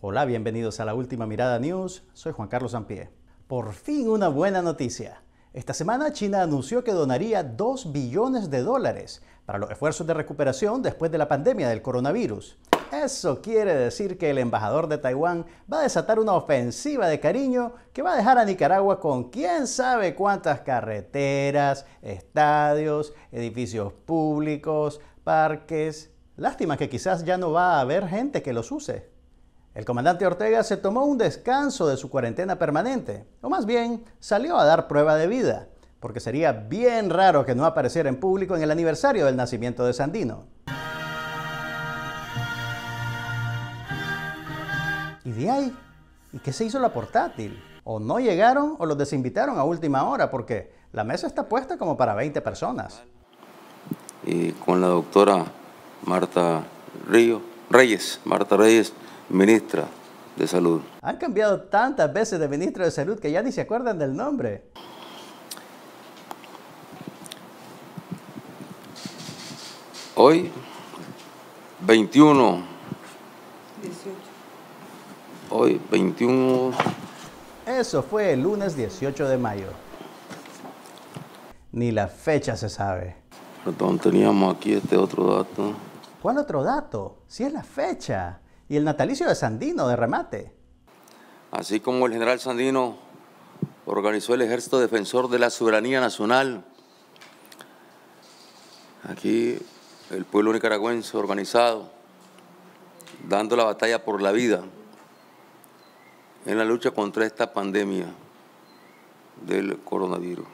Hola, bienvenidos a la Última Mirada News. Soy Juan Carlos Sampié. Por fin una buena noticia. Esta semana China anunció que donaría $2 billones para los esfuerzos de recuperación después de la pandemia del coronavirus. Eso quiere decir que el embajador de Taiwán va a desatar una ofensiva de cariño que va a dejar a Nicaragua con quién sabe cuántas carreteras, estadios, edificios públicos, parques. Lástima que quizás ya no va a haber gente que los use. El comandante Ortega se tomó un descanso de su cuarentena permanente, o más bien salió a dar prueba de vida, porque sería bien raro que no apareciera en público en el aniversario del nacimiento de Sandino. ¿Y de ahí? ¿Y qué se hizo la portátil? O no llegaron o los desinvitaron a última hora, porque la mesa está puesta como para 20 personas. Y con la doctora Marta Reyes, ministra de Salud. Han cambiado tantas veces de ministro de Salud que ya ni se acuerdan del nombre. Hoy, 21. Hoy, 21. Eso fue el lunes 18 de mayo. Ni la fecha se sabe. Perdón, teníamos aquí este otro dato. ¿Cuál otro dato? Si es la fecha. Y el natalicio de Sandino, de remate. Así como el general Sandino organizó el Ejército Defensor de la Soberanía Nacional, aquí el pueblo nicaragüense organizado, dando la batalla por la vida en la lucha contra esta pandemia del coronavirus.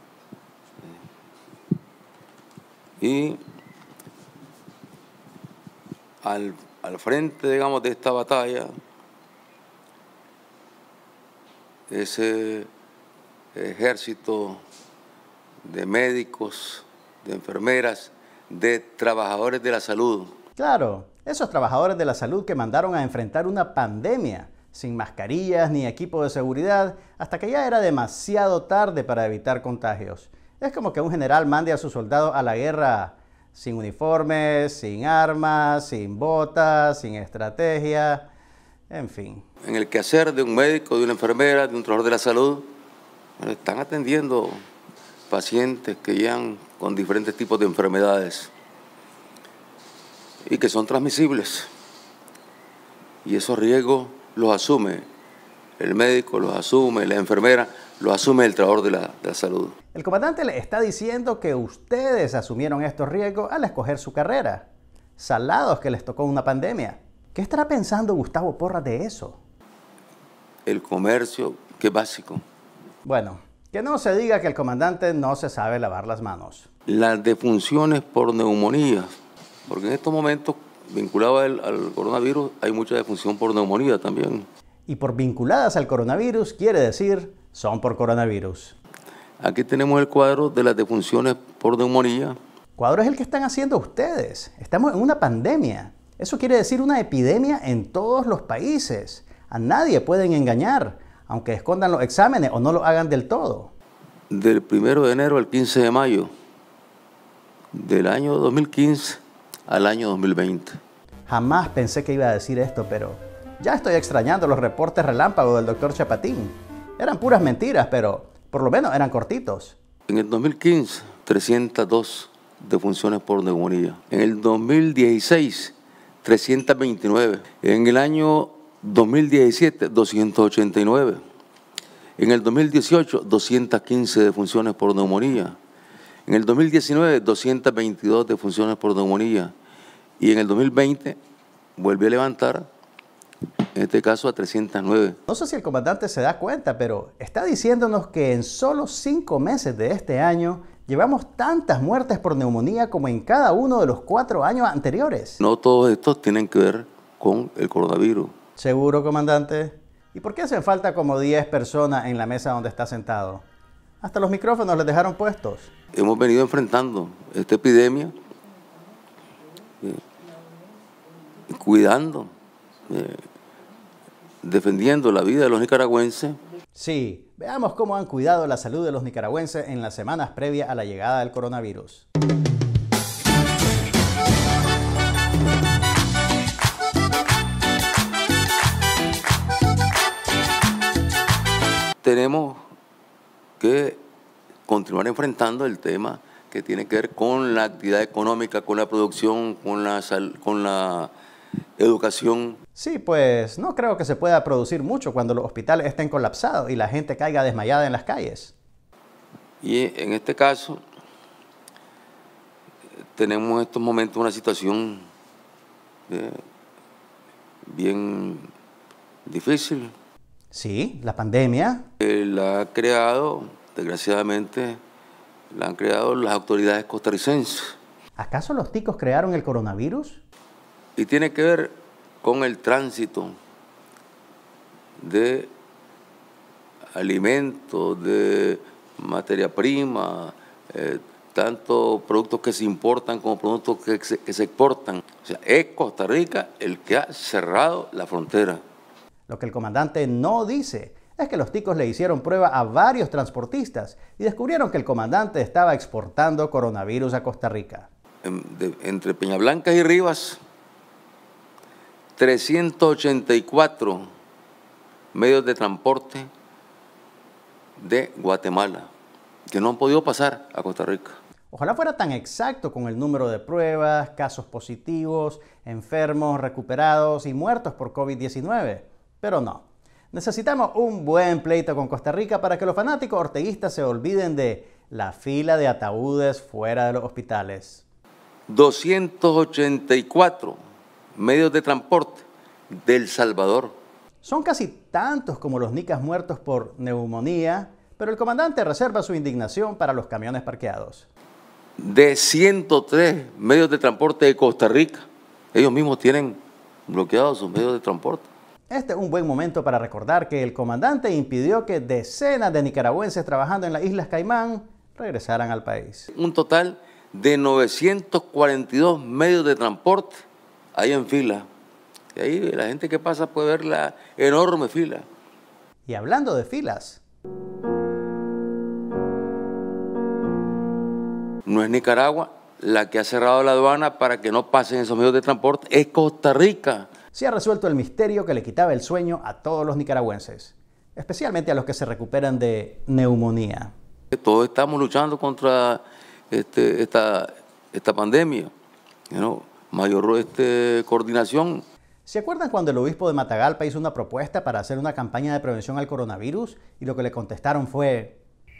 Y al frente, digamos, de esta batalla, ese ejército de médicos, de enfermeras, de trabajadores de la salud. Claro, esos trabajadores de la salud que mandaron a enfrentar una pandemia, sin mascarillas ni equipo de seguridad, hasta que ya era demasiado tarde para evitar contagios. Es como que un general mande a sus soldados a la guerra sin uniformes, sin armas, sin botas, sin estrategia, en fin. En el quehacer de un médico, de una enfermera, de un trabajador de la salud, están atendiendo pacientes que llegan con diferentes tipos de enfermedades y que son transmisibles. Y esos riesgos los asume el médico, los asume la enfermera, los asume el trabajador de la salud. El comandante le está diciendo que ustedes asumieron estos riesgos al escoger su carrera. Salados que les tocó una pandemia. ¿Qué estará pensando Gustavo Porras de eso? El comercio, que es básico. Bueno, que no se diga que el comandante no se sabe lavar las manos. Las defunciones por neumonía, porque en estos momentos, vinculado al coronavirus, hay mucha defunción por neumonía también. Y por vinculadas al coronavirus quiere decir son por coronavirus. Aquí tenemos el cuadro de las defunciones por neumonía. Cuadro es el que están haciendo ustedes. Estamos en una pandemia. Eso quiere decir una epidemia en todos los países. A nadie pueden engañar, aunque escondan los exámenes o no lo hagan del todo. Del 1 de enero al 15 de mayo del año 2015 al año 2020. Jamás pensé que iba a decir esto, pero ya estoy extrañando los reportes relámpago del doctor Chapatín. Eran puras mentiras, pero por lo menos eran cortitos. En el 2015, 302 defunciones por neumonía. En el 2016, 329. En el año 2017, 289. En el 2018, 215 defunciones por neumonía. En el 2019, 222 defunciones por neumonía. Y en el 2020, vuelve a levantar, en este caso a 309. No sé si el comandante se da cuenta, pero está diciéndonos que en solo 5 meses de este año llevamos tantas muertes por neumonía como en cada uno de los 4 años anteriores. No todos estos tienen que ver con el coronavirus. ¿Seguro, comandante? ¿Y por qué hacen falta como 10 personas en la mesa donde está sentado? Hasta los micrófonos les dejaron puestos. Hemos venido enfrentando esta epidemia, cuidando, defendiendo la vida de los nicaragüenses. Sí, veamos cómo han cuidado la salud de los nicaragüenses en las semanas previas a la llegada del coronavirus. tenemos que continuar enfrentando el tema que tiene que ver con la actividad económica, con la producción, con la educación. Sí, pues no creo que se pueda producir mucho cuando los hospitales estén colapsados y la gente caiga desmayada en las calles. Y en este caso, tenemos en estos momentos una situación bien difícil. Sí, la pandemia. La ha creado, desgraciadamente, la han creado las autoridades costarricenses. ¿Acaso los ticos crearon el coronavirus? Y tiene que ver con el tránsito de alimentos, de materia prima, tanto productos que se importan como productos que se exportan. O sea, es Costa Rica el que ha cerrado la frontera. Lo que el comandante no dice es que los ticos le hicieron prueba a varios transportistas y descubrieron que el comandante estaba exportando coronavirus a Costa Rica. Entre Peñablanca y Rivas, 384 medios de transporte de Guatemala que no han podido pasar a Costa Rica. Ojalá fuera tan exacto con el número de pruebas, casos positivos, enfermos, recuperados y muertos por COVID-19, pero no. Necesitamos un buen pleito con Costa Rica para que los fanáticos orteguistas se olviden de la fila de ataúdes fuera de los hospitales. 284 medios de transporte de El Salvador. Son casi tantos como los nicas muertos por neumonía, pero el comandante reserva su indignación para los camiones parqueados. De 103 medios de transporte de Costa Rica, ellos mismos tienen bloqueados sus medios de transporte. Este es un buen momento para recordar que el comandante impidió que decenas de nicaragüenses trabajando en las Islas Caimán regresaran al país. Un total de 942 medios de transporte ahí en fila. Y ahí la gente que pasa puede ver la enorme fila. Y hablando de filas, no es Nicaragua la que ha cerrado la aduana para que no pasen esos medios de transporte, es Costa Rica. se ha resuelto el misterio que le quitaba el sueño a todos los nicaragüenses, especialmente a los que se recuperan de neumonía. Todos estamos luchando contra esta pandemia, mayor coordinación. ¿Se acuerdan cuando el obispo de Matagalpa hizo una propuesta para hacer una campaña de prevención al coronavirus y lo que le contestaron fue: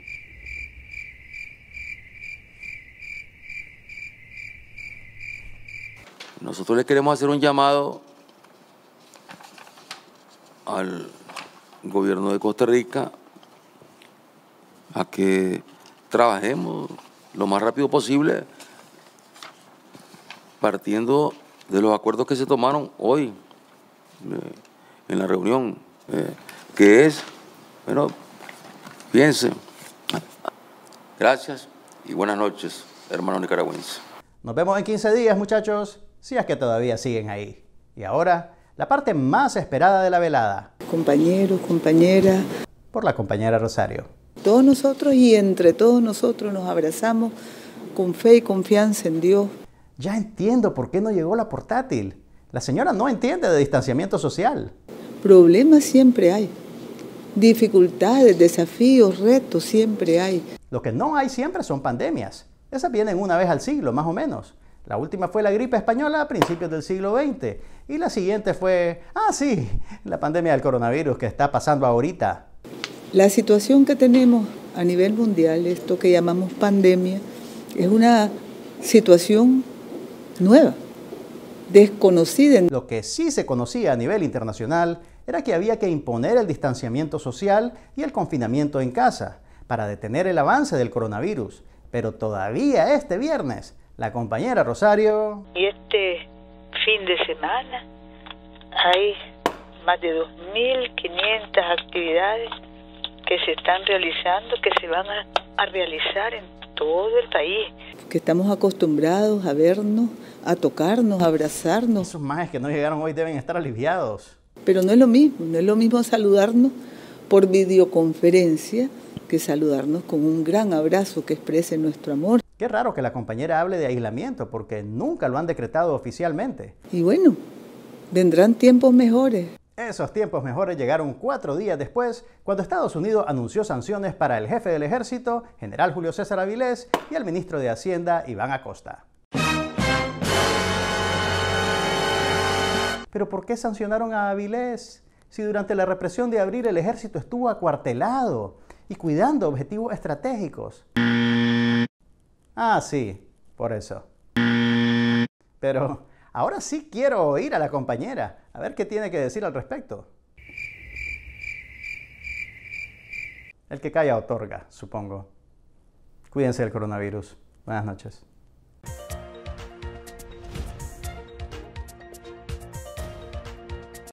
Nosotros le queremos hacer un llamado al gobierno de Costa Rica a que trabajemos lo más rápido posible partiendo de los acuerdos que se tomaron hoy en la reunión, que es, piensen. Gracias y buenas noches, hermanos nicaragüenses. Nos vemos en 15 días, muchachos, si es que todavía siguen ahí. Y ahora, la parte más esperada de la velada. Compañeros, compañeras. Por la compañera Rosario. Todos nosotros y entre todos nosotros nos abrazamos con fe y confianza en Dios. Ya entiendo por qué no llegó la portátil. La señora no entiende de distanciamiento social. Problemas siempre hay. Dificultades, desafíos, retos siempre hay. Lo que no hay siempre son pandemias. Esas vienen una vez al siglo, más o menos. La última fue la gripe española a principios del siglo XX. Y la siguiente fue, la pandemia del coronavirus que está pasando ahorita. La situación que tenemos a nivel mundial, esto que llamamos pandemia, es una situación nueva, desconocida. Lo que sí se conocía a nivel internacional era que había que imponer el distanciamiento social y el confinamiento en casa para detener el avance del coronavirus. Pero todavía este viernes, la compañera Rosario... Y este fin de semana hay más de 2.500 actividades que se están realizando, que se van a realizar en todo el país. Que estamos acostumbrados a vernos, a tocarnos, a abrazarnos. Esos majes que no llegaron hoy deben estar aliviados. Pero no es lo mismo saludarnos por videoconferencia que saludarnos con un gran abrazo que exprese nuestro amor. Qué raro que la compañera hable de aislamiento, porque nunca lo han decretado oficialmente. Y bueno, vendrán tiempos mejores. Esos tiempos mejores llegaron 4 días después, cuando Estados Unidos anunció sanciones para el jefe del ejército, general Julio César Avilés, y el ministro de Hacienda, Iván Acosta. ¿Pero por qué sancionaron a Avilés si durante la represión de abril el ejército estuvo acuartelado y cuidando objetivos estratégicos? Ah, sí, por eso. Pero ahora sí quiero oír a la compañera, a ver qué tiene que decir al respecto. El que calla otorga, supongo. Cuídense del coronavirus. Buenas noches.